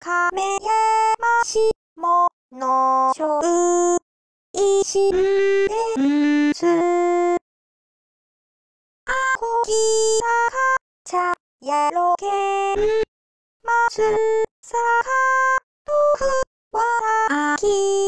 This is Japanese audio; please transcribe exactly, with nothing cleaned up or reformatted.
亀山市ものしょう石伝すあこぎたか茶やろけんまつさかとふわらき